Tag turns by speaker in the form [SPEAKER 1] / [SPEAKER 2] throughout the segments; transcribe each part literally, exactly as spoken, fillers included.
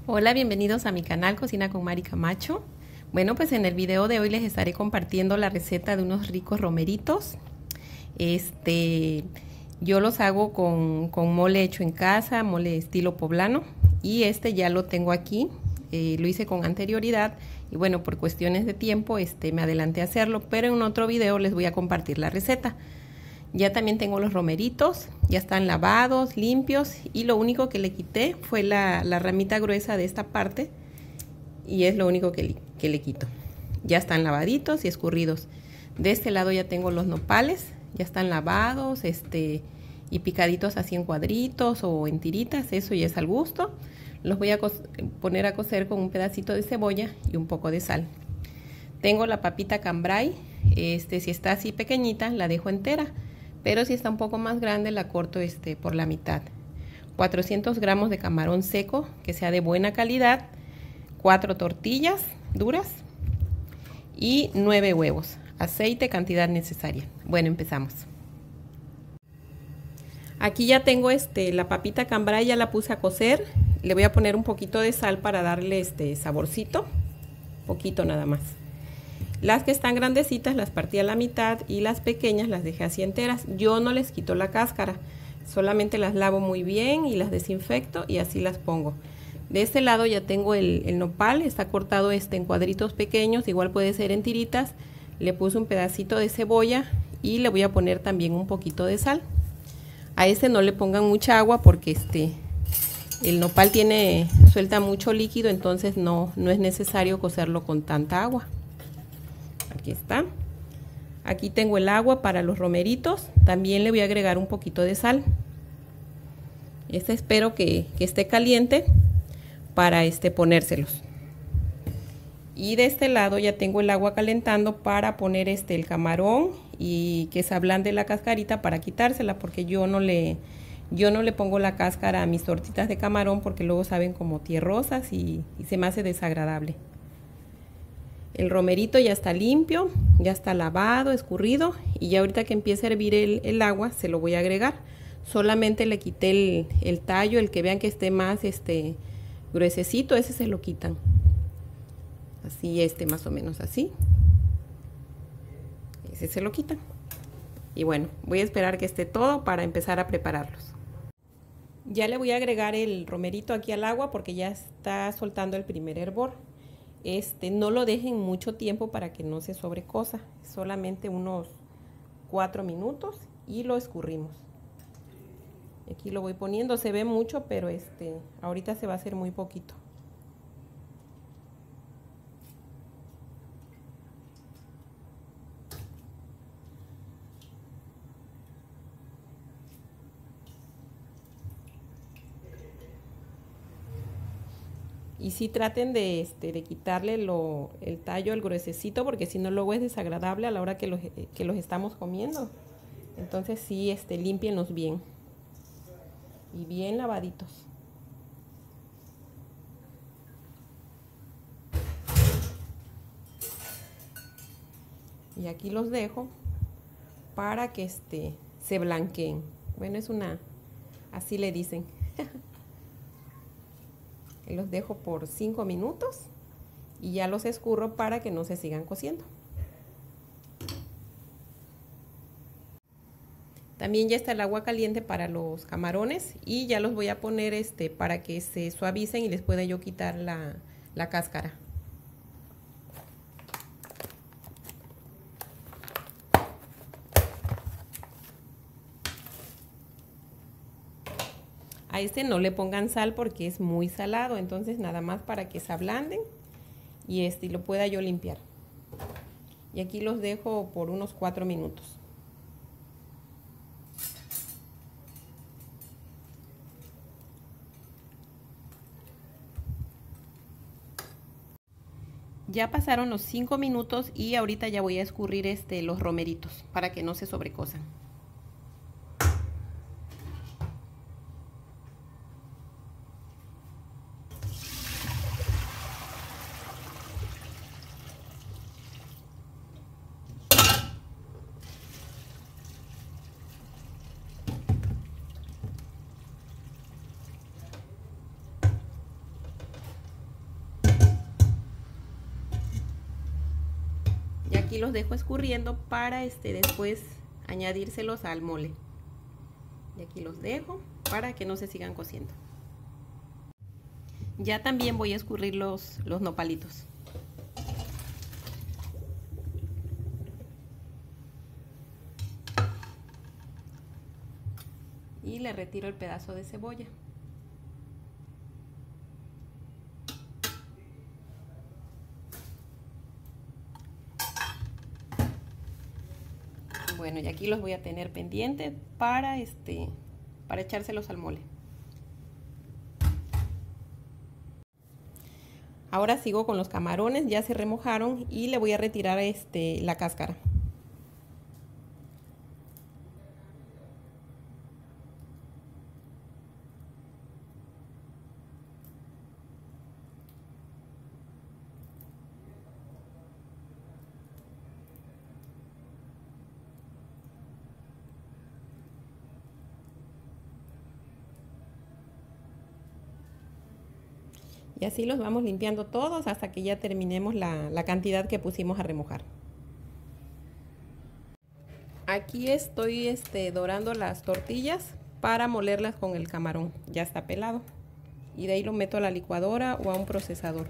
[SPEAKER 1] Hola, bienvenidos a mi canal Cocina con Mari Camacho. Bueno, pues en el video de hoy les estaré compartiendo la receta de unos ricos romeritos. Este, yo los hago con, con mole hecho en casa, mole estilo poblano. Y este ya lo tengo aquí, eh, lo hice con anterioridad. Y bueno, por cuestiones de tiempo este, me adelanté a hacerlo, pero en otro video les voy a compartir la receta. Ya también tengo los romeritos, ya están lavados, limpios, y lo único que le quité fue la, la ramita gruesa de esta parte, y es lo único que le, que le quito. Ya están lavaditos y escurridos. De este lado ya tengo los nopales, ya están lavados este, y picaditos así en cuadritos o en tiritas, eso ya es al gusto. Los voy a poner a cocer con un pedacito de cebolla y un poco de sal. Tengo la papita cambray, este, si está así pequeñita la dejo entera, pero si está un poco más grande la corto este, por la mitad. cuatrocientos gramos de camarón seco, que sea de buena calidad, cuatro tortillas duras y nueve huevos, aceite cantidad necesaria. Bueno, empezamos. Aquí ya tengo este, la papita cambray, ya la puse a cocer. Le voy a poner un poquito de sal para darle este saborcito, poquito nada más. Las que están grandecitas las partí a la mitad y las pequeñas las dejé así enteras. Yo no les quito la cáscara, solamente las lavo muy bien y las desinfecto y así las pongo. De este lado ya tengo el, el nopal, está cortado este en cuadritos pequeños, igual puede ser en tiritas. Le puse un pedacito de cebolla y le voy a poner también un poquito de sal. A este no le pongan mucha agua porque este, el nopal tiene, suelta mucho líquido, entonces no, no es necesario cocerlo con tanta agua. Aquí está. Aquí tengo el agua para los romeritos. También le voy a agregar un poquito de sal. Este espero que, que esté caliente para este, ponérselos. Y de este lado ya tengo el agua calentando para poner este, el camarón y que se ablande la cascarita para quitársela, porque yo no le, yo no le pongo la cáscara a mis tortitas de camarón porque luego saben como tierrosas y, y se me hace desagradable. El romerito ya está limpio, ya está lavado, escurrido, y ya ahorita que empiece a hervir el, el agua se lo voy a agregar. Solamente le quité el, el tallo, el que vean que esté más este, gruesecito, ese se lo quitan. Así este, más o menos así. Ese se lo quitan. Y bueno, voy a esperar que esté todo para empezar a prepararlos. Ya le voy a agregar el romerito aquí al agua porque ya está soltando el primer hervor. Este, no lo dejen mucho tiempo para que no se sobrecosa, solamente unos cuatro minutos y lo escurrimos. Aquí lo voy poniendo, se ve mucho, pero este, ahorita se va a hacer muy poquito. Y sí traten de, este, de quitarle lo, el tallo, el gruesecito, porque si no luego es desagradable a la hora que los, que los estamos comiendo. Entonces sí, este, límpienlos bien. Y bien lavaditos. Y aquí los dejo para que este, se blanqueen. Bueno, es una, así le dicen. Los dejo por cinco minutos y ya los escurro para que no se sigan cociendo. También ya está el agua caliente para los camarones y ya los voy a poner este, para que se suavicen y les pueda yo quitar la, la cáscara. A este no le pongan sal porque es muy salado, entonces nada más para que se ablanden y este lo pueda yo limpiar. Y aquí los dejo por unos cuatro minutos. Ya pasaron los cinco minutos y ahorita ya voy a escurrir este, los romeritos para que no se sobrecosan. aquí los dejo escurriendo para este después añadírselos al mole. Y aquí los dejo para que no se sigan cociendo. Ya también voy a escurrir los, los nopalitos. Y le retiro el pedazo de cebolla. Bueno, y aquí los voy a tener pendientes para este para echárselos al mole. Ahora sigo con los camarones, ya se remojaron y le voy a retirar este la cáscara. Y así los vamos limpiando todos hasta que ya terminemos la, la cantidad que pusimos a remojar. Aquí estoy este, dorando las tortillas para molerlas con el camarón. Ya está pelado. Y de ahí lo meto a la licuadora o a un procesador.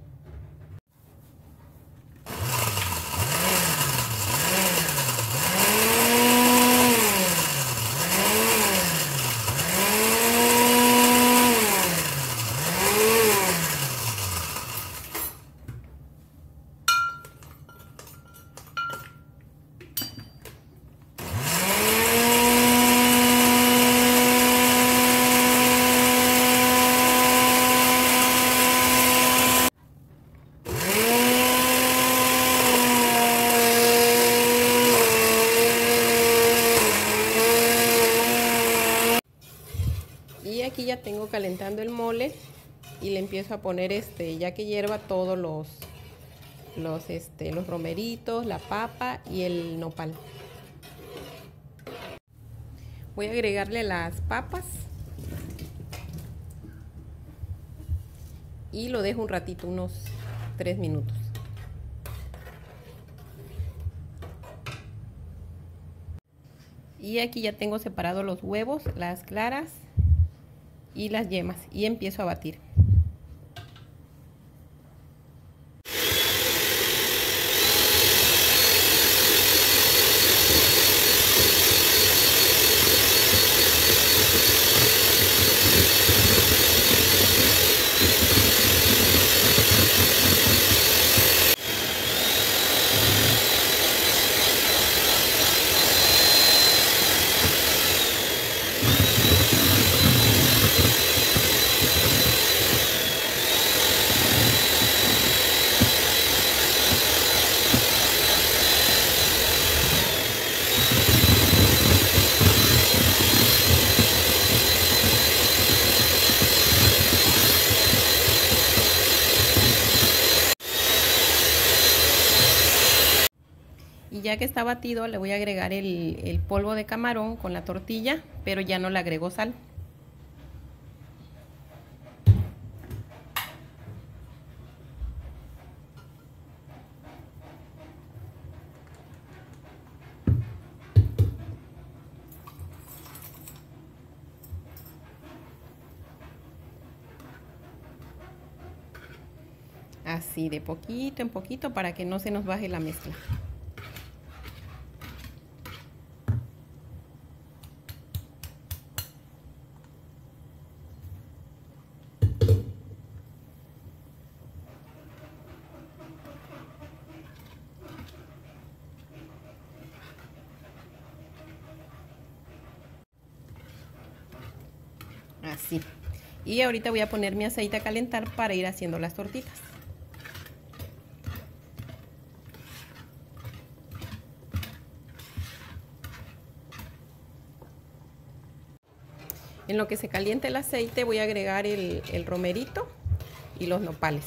[SPEAKER 1] Y aquí ya tengo calentando el mole y le empiezo a poner este, ya que hierva, todos los los este los romeritos, la papa y el nopal. Voy a agregarle las papas y lo dejo un ratito, unos tres minutos. Y aquí ya tengo separados los huevos, las claras y las yemas, y empiezo a batir. Y ya que está batido, le voy a agregar el, el polvo de camarón con la tortilla, pero ya no le agrego sal. Así de poquito en poquito para que no se nos baje la mezcla. Así. Y ahorita voy a poner mi aceite a calentar para ir haciendo las tortitas. En lo que se caliente el aceite voy a agregar el, el romerito y los nopales.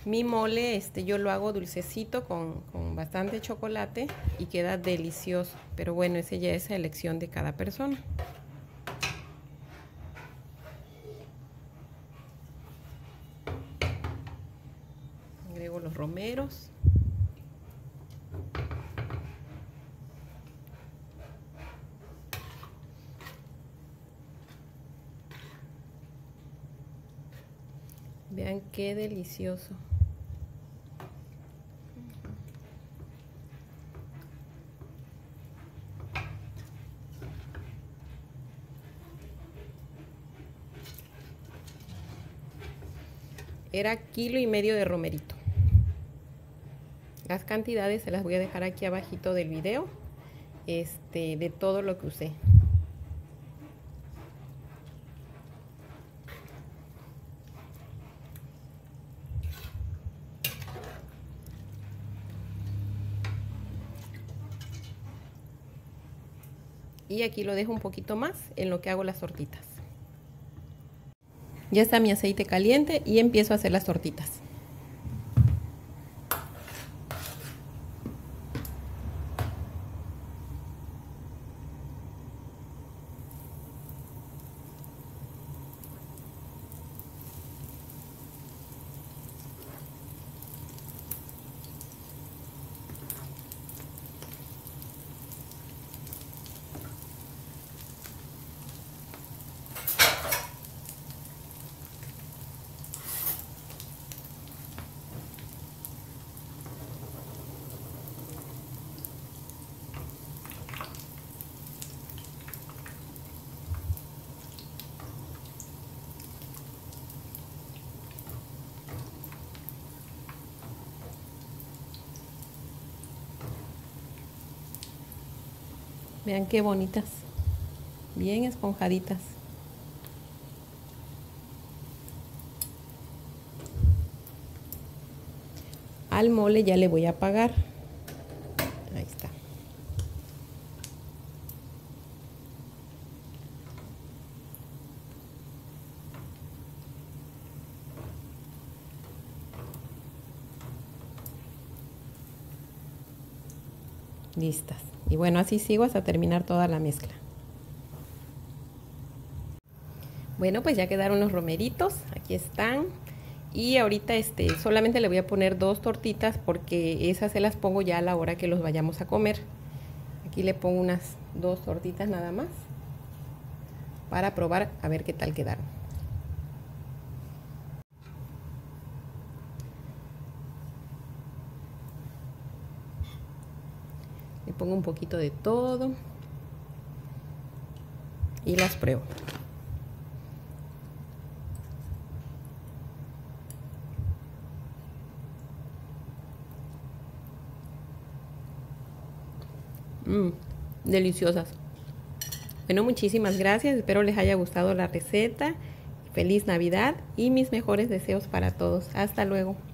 [SPEAKER 1] Mi mole, este, yo lo hago dulcecito con, con bastante chocolate y queda delicioso. Pero bueno, ese ya es elección de cada persona. Agrego los romeros. Vean qué delicioso. Era kilo y medio de romerito. Las cantidades se las voy a dejar aquí abajito del video, este, de todo lo que usé. Y aquí lo dejo un poquito más en lo que hago las tortitas. Ya está mi aceite caliente y empiezo a hacer las tortitas. Vean qué bonitas, bien esponjaditas. Al mole ya le voy a apagar. Ahí está. Listas. Y bueno, así sigo hasta terminar toda la mezcla. Bueno, pues ya quedaron los romeritos. Aquí están. Y ahorita este, solamente le voy a poner dos tortitas porque esas se las pongo ya a la hora que los vayamos a comer. Aquí le pongo unas dos tortitas nada más para probar a ver qué tal quedaron. Le pongo un poquito de todo y las pruebo. Mmm, deliciosas. Bueno, muchísimas gracias. Espero les haya gustado la receta. Feliz Navidad y mis mejores deseos para todos. Hasta luego.